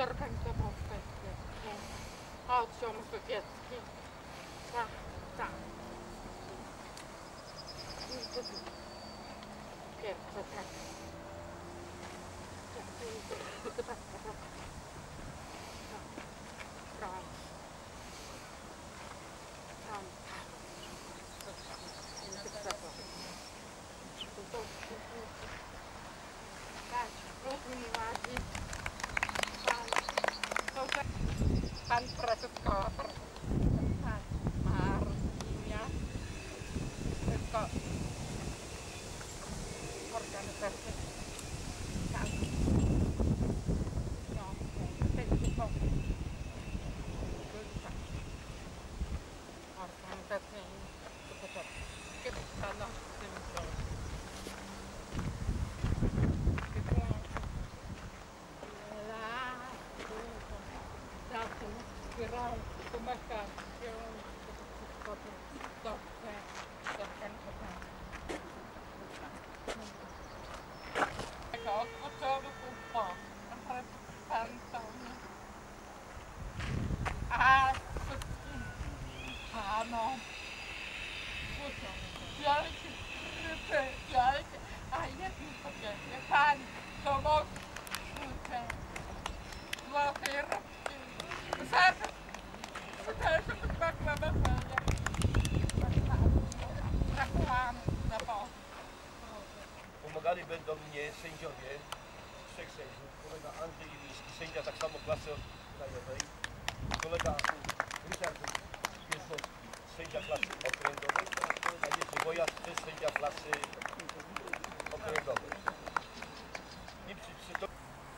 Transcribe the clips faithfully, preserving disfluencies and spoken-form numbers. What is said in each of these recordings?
zorganizował kwestię. A odciął Mazowiecki. Tak, tak. Pierwsze, tak. Chyba tak. Stron. Stron. Tak, równie mi ładnie. Pan, pan profesor, pan Marcinia, tylko organizacja. Tak. No, będzie to. Organizacyjnie. Kiedy staną z tym zrobić? Zbierał pomagację, potem dobrze zorganizowano. Od początku po reprezentantom, a wszystkim panom, wielkie ryby, wielkie, a jedni kobiety, pan Tomasz Szulce, złotej rybki, zaraz. Pomagali będą mnie sędziowie, trzech sędziów, kolega Andrzej Iwiński, sędzia tak samo klasy krajowej, kolega Ryszard Piesowski, sędzia klasy okręgowej, a Jerzy Wojak, też sędzia klasy okręgowej. Nie przy, przy to...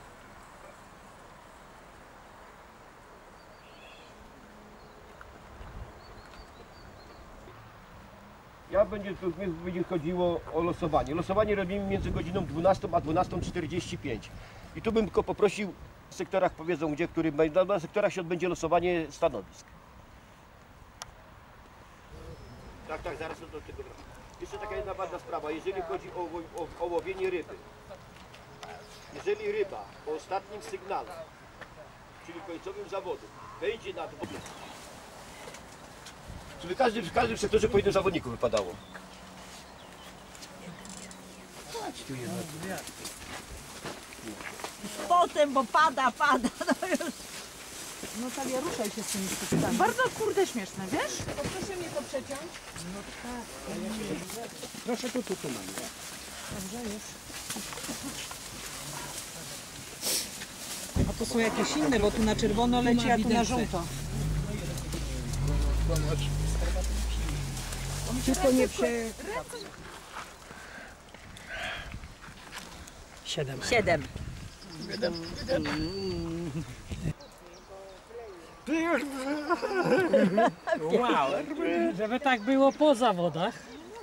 Ja będzie, będzie chodziło o losowanie. Losowanie robimy między godziną dwunastą a dwunastą czterdzieści pięć. I tu bym tylko poprosił, w sektorach powiedzą gdzie, który będzie, na sektorach się odbędzie losowanie stanowisk. Tak, tak, zaraz do tego wracam. Jeszcze taka jedna ważna sprawa, jeżeli chodzi o, o, o łowienie ryby. Jeżeli ryba po ostatnim sygnale, czyli końcowym zawodu, wejdzie nad wodę, żeby każdy, w każdym sektorze po jednym zawodniku wypadało. Chodź tu jedna. Potem, bo pada, pada, no już. No tak, ja ruszaj się z tymi sztuczkami. Bardzo kurde śmieszne, wiesz? Proszę mnie to przeciąć. No tak. Proszę tu, tu, tu mam. Dobrze, już. A to są jakieś inne, bo tu na czerwono leci, a tu na żółto. Tylko nie prze... Siedem. Siedem. Siedem. Wow, żeby tak było po zawodach.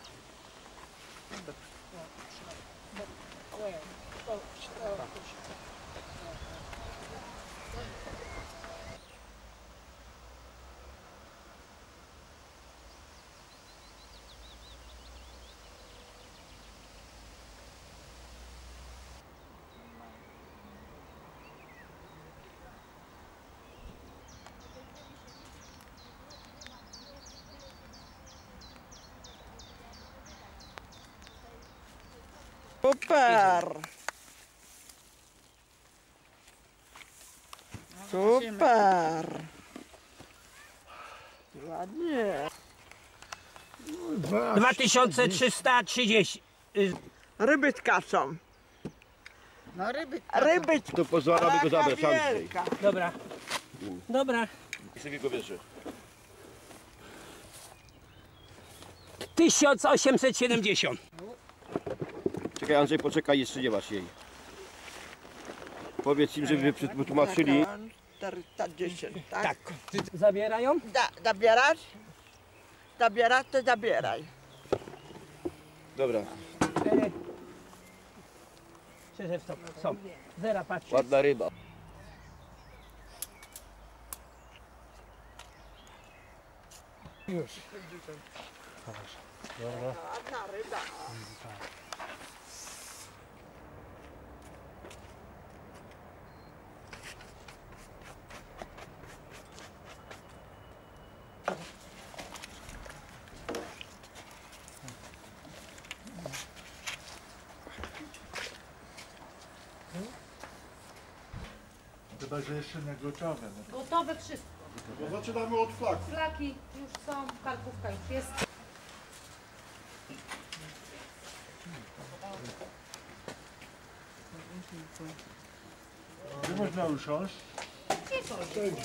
Super! Super! Ładnie. dwa tysiące trzysta trzydzieści. Ryby skaczą. No ryby. Ryby. To pozwalamy go zabrać, Andrzej. Dobra. Dobra. I sobie go bierze. tysiąc osiemset siedemdziesiąt. Czekaj Andrzej, poczekaj, jeszcze nie masz jej. Powiedz im, żeby wytłumaczyli. czterysta dziesięć, tak? Tak. Zabierają? Da, zabierać? Zabierać, to zabieraj. Dobra. Cztery. Trzy, stop. Są. Zera, patrzcie. Ładna ryba. Już. Ładna ryba. Chyba, że jeszcze nie gotowe. No. Gotowe wszystko. To zaczynamy od flaki. Flaki już są, karkówka już jest. Gdzie można usiąść? Wszędzie.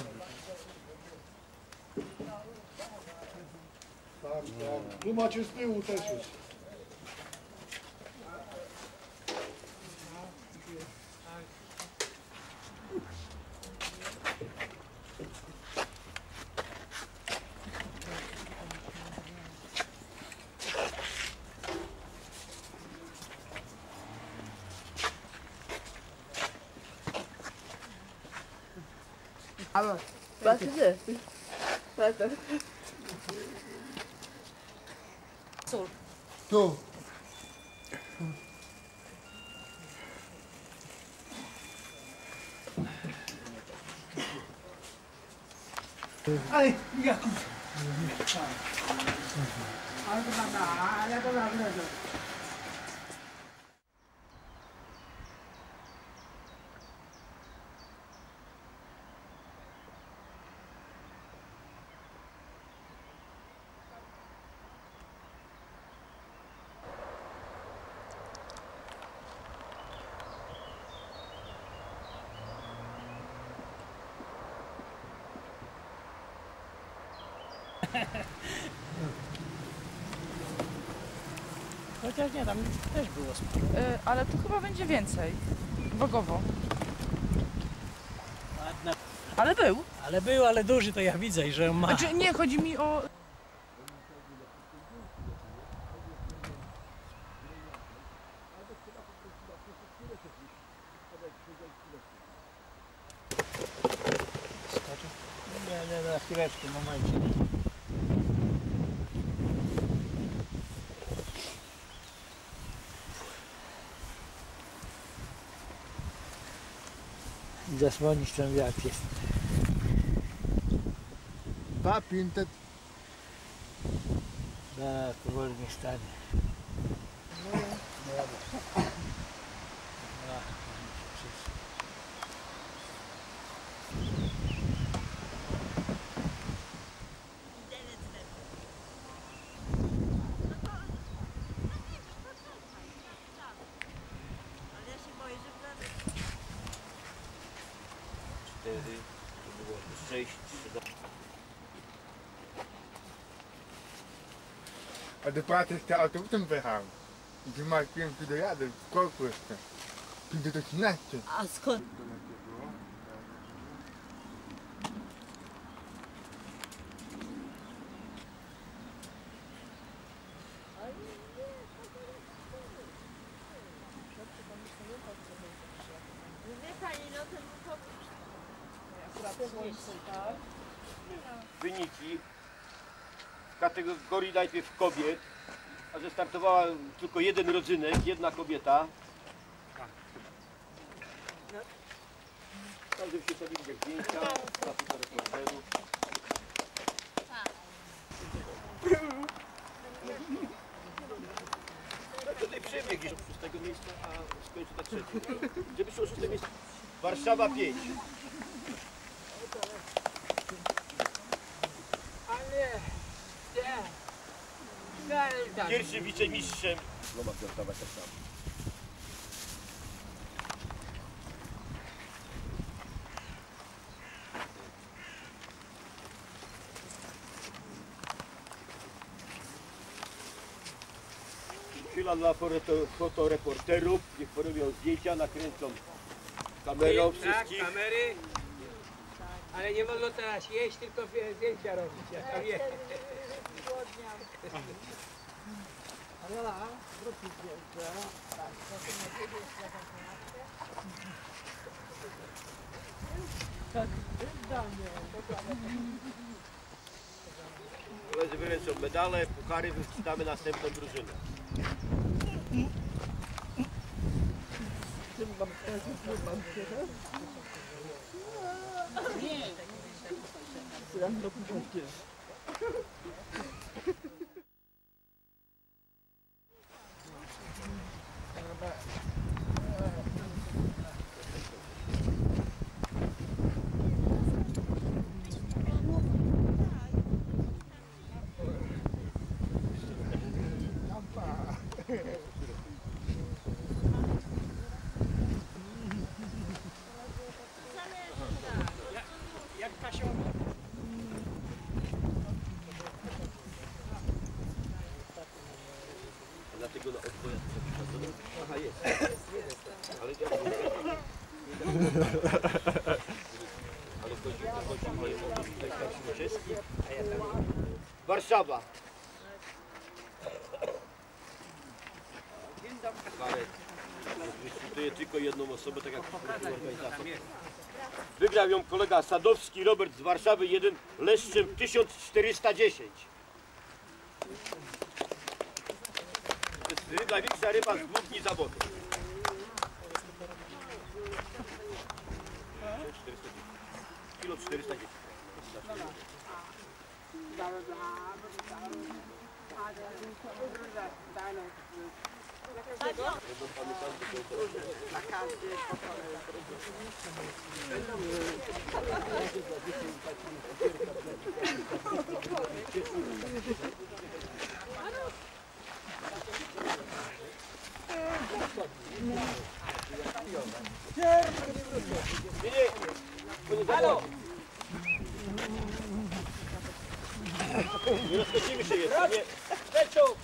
Tak, tak. Tu macie z tyłu też jest. Sól. Tu. Ale Jakub. Ale to prawda, ale to prawda. Chociaż nie, tam też było sporo. Y, ale tu chyba będzie więcej. Wagowo. Ładna. Ale był. Ale był, ale duży to ja widzę, że ma. Znaczy nie, chodzi mi o... Nie, nie, na chwileczkę, momencie. Zasłonić ten wiatr jest. Dwa pięćset. Da, powoli nie stanie. Cztery, to było sześć, trzy. A do pracy jeszcze autobusem wyjechałem. Gdzie masz wiem, tu dojadę, w korku jeszcze. pięćset osiemnaście. A skąd? Wyniki w kategorii najpierw kobiet, a że startowała tylko jeden rodzynek, jedna kobieta. Tam żeby się sobie widzieć zdjęcia, na fotoreporterów. No tutaj przebieg gdzieś od szóstego miejsca, a skończył na trzecim. Żeby szło szóste miejsce. Warszawa pięć. Ale nie. Zelda. Pierwszym wicemistrzem. No ma startować tak samo. Chwila dla foto- fotoreporterów. Niech porobią zdjęcia, nakręcą kamerą wszystkich. Tak, kamery. Ale nie wolno teraz jeść, tylko zdjęcia robić. Ja tam je. Koledzy wyręczą medale, puchary, wczytamy następną drużynę. Ale chodzi, chodzi mi o tutaj czeski, a ja tam... Warszawa. Marek, wyświetluję tylko jedną osobę, tak jak organizator. Wygrał ją kolega Sadowski Robert z Warszawy, jeden leszczem tysiąc czterysta dziesięć. To jest największa ryba z dwóch dni zawodu. Kilo czterysta dziesięć. Halo! Nie rozchodzimy się jeszcze, nie? Leczu!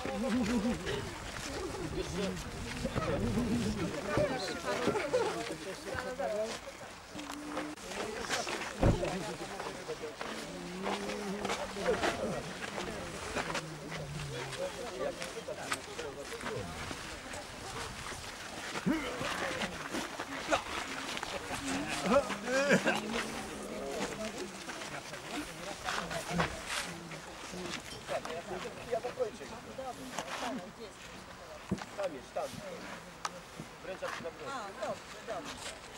Tam jest, tam. Wręczam ci na broń. A, dobrze, dobrze.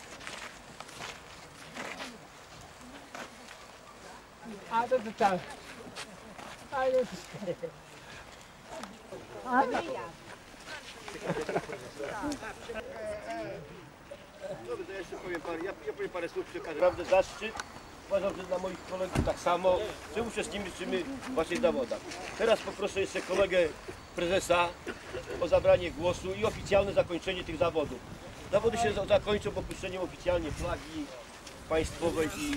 A to to tak. Ale Dobrze, to ja jeszcze powiem parę, ja, ja powiem parę słów przekażę. Naprawdę zaszczyt. Uważam, że dla moich kolegów tak samo, że uczestniczymy w waszych zawodach. Teraz poproszę jeszcze kolegę prezesa o zabranie głosu i oficjalne zakończenie tych zawodów. Zawody się za- zakończą opuszczeniem oficjalnie flagi państwowej i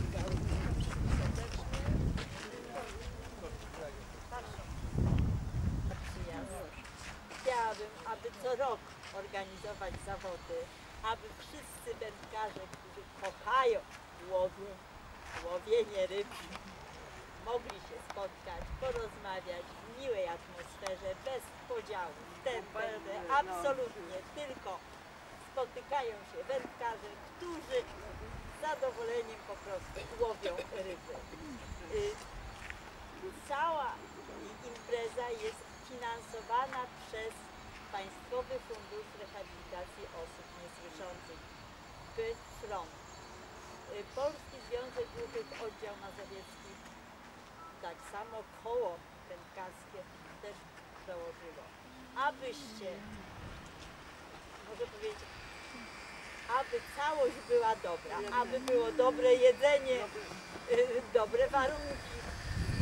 Chciałabym, aby co rok organizować zawody, aby wszyscy wędkarze, którzy kochają łowię, łowienie ryb, mogli się spotkać, porozmawiać w miłej atmosferze, bez podziału. Ten będę absolutnie tylko spotykają się wędkarze, którzy z zadowoleniem po prostu łowią ryby. Y, Cała impreza jest finansowana przez Państwowy Fundusz Rehabilitacji Osób Niesłyszących, P F R O N. Y, Polski Związek Głuchych Oddział Mazowiecki, tak samo koło wędkarskie też założyło. Abyście, może powiedzieć, aby całość była dobra, aby było dobre jedzenie, y, dobre warunki.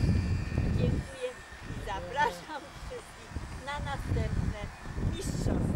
Dziękuję i zapraszam wszystkich na następne mistrzostwa.